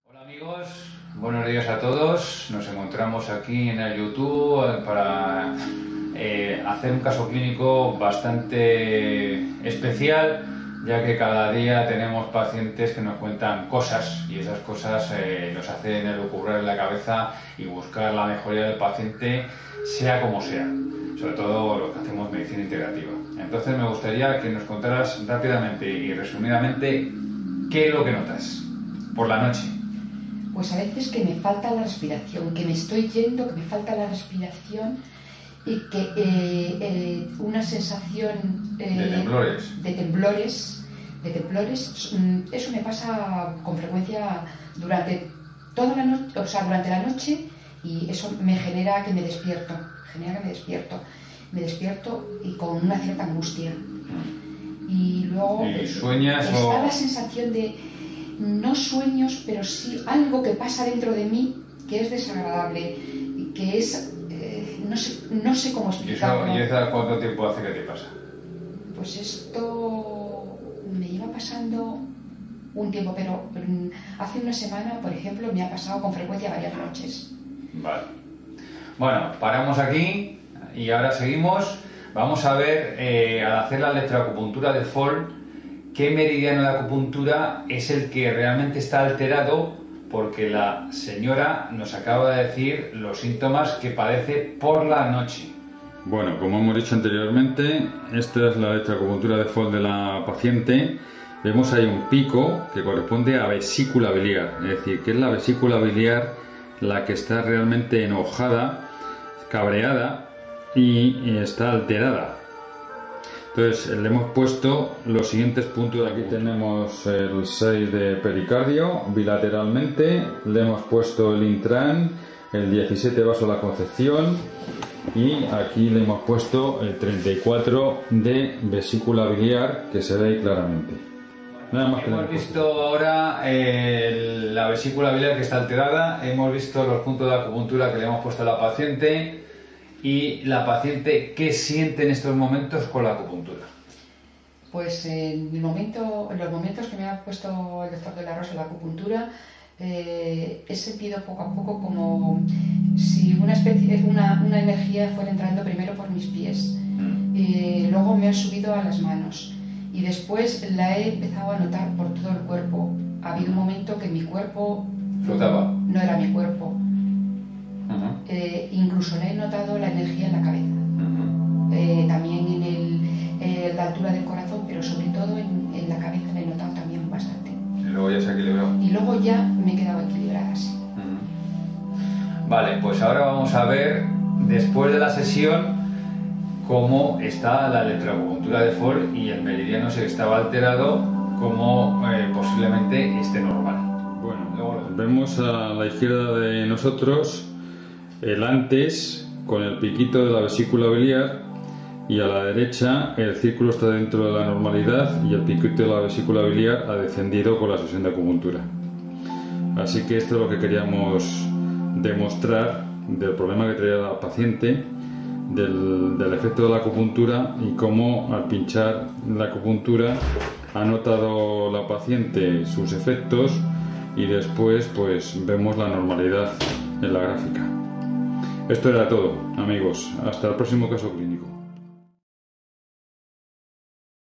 Hola amigos, buenos días a todos. Nos encontramos aquí en el YouTube para hacer un caso clínico bastante especial, ya que cada día tenemos pacientes que nos cuentan cosas y esas cosas nos hacen elucubrar en la cabeza y buscar la mejoría del paciente, sea como sea, sobre todo los que hacemos medicina integrativa. Entonces me gustaría que nos contaras rápidamente y resumidamente qué es lo que notas por la noche. Pues a veces que me falta la respiración, que me estoy yendo, que me falta la respiración y que una sensación de temblores. Eso me pasa con frecuencia durante toda la noche, o sea, durante la noche, y eso me genera que me despierto, me despierto y con una cierta angustia. Y luego ¿Sueñas está la sensación de no sueños, pero sí algo que pasa dentro de mí que es desagradable, que es no sé cómo explicarlo. ¿Y eso cuánto tiempo hace que te pasa? Pues esto me lleva pasando un tiempo, pero hace una semana, por ejemplo, me ha pasado con frecuencia varias noches. Vale. Bueno, paramos aquí y ahora seguimos. Vamos a ver, al hacer la electroacupuntura de Fall, qué meridiano de acupuntura es el que realmente está alterado, porque la señora nos acaba de decir los síntomas que padece por la noche. Bueno, como hemos dicho anteriormente, esta es la electroacupuntura de Fall de la paciente. Vemos ahí un pico que corresponde a vesícula biliar, es decir, que es la vesícula biliar la que está realmente enojada, cabreada y está alterada. Entonces le hemos puesto los siguientes puntos. Aquí tenemos el 6 de pericardio bilateralmente, le hemos puesto el intran, el 17 vaso de la concepción y aquí le hemos puesto el 34 de vesícula biliar, que se ve ahí claramente. Nada más que hemos visto ahora la vesícula biliar que está alterada, hemos visto los puntos de acupuntura que le hemos puesto a la paciente. ¿Y la paciente qué siente en estos momentos con la acupuntura? Pues en los momentos que me ha puesto el doctor de la Rosa la acupuntura, he sentido poco a poco como si una energía fuera entrando primero por mis pies, luego me ha subido a las manos y después la he empezado a notar por todo el cuerpo. Ha habido un momento que mi cuerpo flotaba, no era mi cuerpo. Incluso le he notado la energía en la cabeza, también en la altura del corazón, pero sobre todo en la cabeza le he notado también bastante. Y luego ya se ha equilibrado. Y luego ya me he quedado equilibrada así. Vale, pues ahora vamos a ver, después de la sesión, cómo está la electroacupuntura de Fall y el meridiano se estaba alterado, cómo posiblemente esté normal. Bueno, luego vemos a la izquierda de nosotros el antes con el piquito de la vesícula biliar y a la derecha el círculo está dentro de la normalidad y el piquito de la vesícula biliar ha descendido con la sesión de acupuntura. Así que esto es lo que queríamos demostrar del problema que traía la paciente, del efecto de la acupuntura y cómo al pinchar la acupuntura ha notado la paciente sus efectos y después pues vemos la normalidad en la gráfica. Esto era todo, amigos. Hasta el próximo caso clínico.